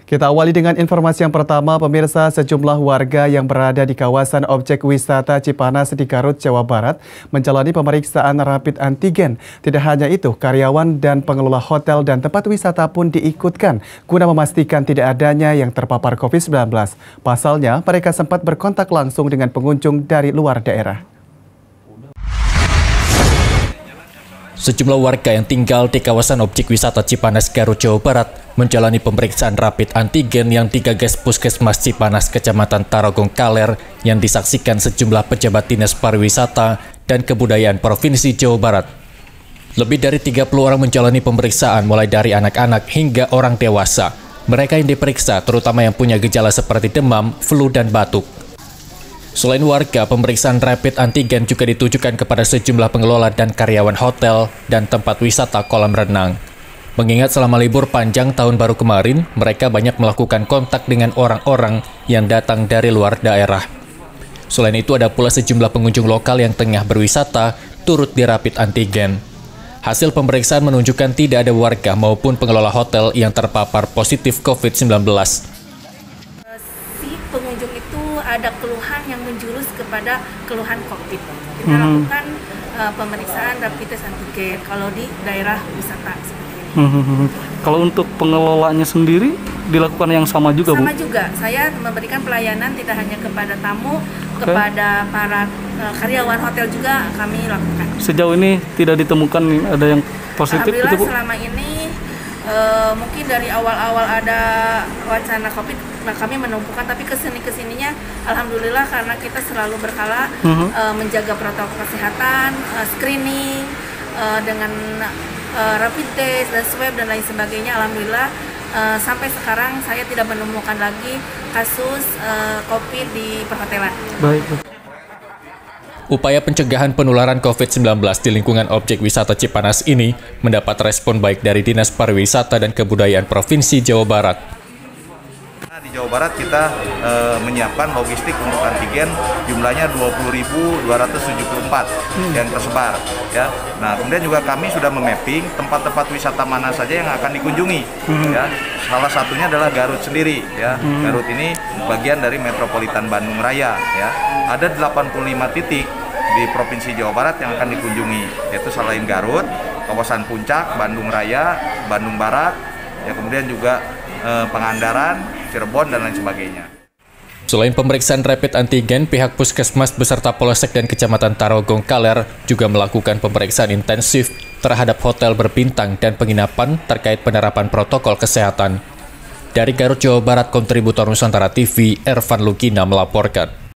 Kita awali dengan informasi yang pertama, pemirsa. Sejumlah warga yang berada di kawasan objek wisata Cipanas di Garut, Jawa Barat menjalani pemeriksaan rapid antigen. Tidak hanya itu, karyawan dan pengelola hotel dan tempat wisata pun diikutkan guna memastikan tidak adanya yang terpapar COVID-19. Pasalnya, mereka sempat berkontak langsung dengan pengunjung dari luar daerah. Sejumlah warga yang tinggal di kawasan objek wisata Cipanas, Garut, Jawa Barat menjalani pemeriksaan rapid antigen yang digagas Puskesmas Cipanas, Kecamatan Tarogong Kaler yang disaksikan sejumlah pejabat Dinas Pariwisata dan Kebudayaan Provinsi Jawa Barat. Lebih dari 30 orang menjalani pemeriksaan mulai dari anak-anak hingga orang dewasa. Mereka yang diperiksa terutama yang punya gejala seperti demam, flu, dan batuk. Selain warga, pemeriksaan rapid antigen juga ditujukan kepada sejumlah pengelola dan karyawan hotel dan tempat wisata kolam renang. Mengingat selama libur panjang tahun baru kemarin, mereka banyak melakukan kontak dengan orang-orang yang datang dari luar daerah. Selain itu, ada pula sejumlah pengunjung lokal yang tengah berwisata turut di rapid antigen. Hasil pemeriksaan menunjukkan tidak ada warga maupun pengelola hotel yang terpapar positif COVID-19. Pengunjung itu ada keluhan yang menjurus kepada keluhan COVID. Kita lakukan pemeriksaan rapid test antigen kalau di daerah wisata seperti ini. Kalau untuk pengelolanya sendiri dilakukan yang sama juga, Bu? Sama juga. Saya memberikan pelayanan tidak hanya kepada tamu, kepada para karyawan hotel juga kami lakukan. Sejauh ini tidak ditemukan ada yang positif itu, Bu? Selama ini mungkin dari awal-awal ada wacana COVID, kami menumpukan, tapi kesininya alhamdulillah karena kita selalu berkala menjaga protokol kesehatan, screening dengan rapid test dan swab dan lain sebagainya. Alhamdulillah sampai sekarang saya tidak menemukan lagi kasus COVID di perhotelan. Baik. Upaya pencegahan penularan COVID-19 di lingkungan objek wisata Cipanas ini mendapat respon baik dari Dinas Pariwisata dan Kebudayaan Provinsi Jawa Barat. Di Jawa Barat kita menyiapkan logistik untuk antigen jumlahnya 20.274 yang tersebar. Ya. Nah, kemudian juga kami sudah memapping tempat-tempat wisata mana saja yang akan dikunjungi. Ya. Salah satunya adalah Garut sendiri. Ya. Garut ini bagian dari Metropolitan Bandung Raya. Ya. Ada 85 titik di Provinsi Jawa Barat yang akan dikunjungi, yaitu selain Garut, kawasan Puncak, Bandung Raya, Bandung Barat, ya kemudian juga Pangandaran, Cirebon, dan lain sebagainya. Selain pemeriksaan rapid antigen, pihak Puskesmas beserta Polsek dan Kecamatan Tarogong Kaler juga melakukan pemeriksaan intensif terhadap hotel berbintang dan penginapan terkait penerapan protokol kesehatan. Dari Garut, Jawa Barat, kontributor Nusantara TV, Ervan Lukina melaporkan.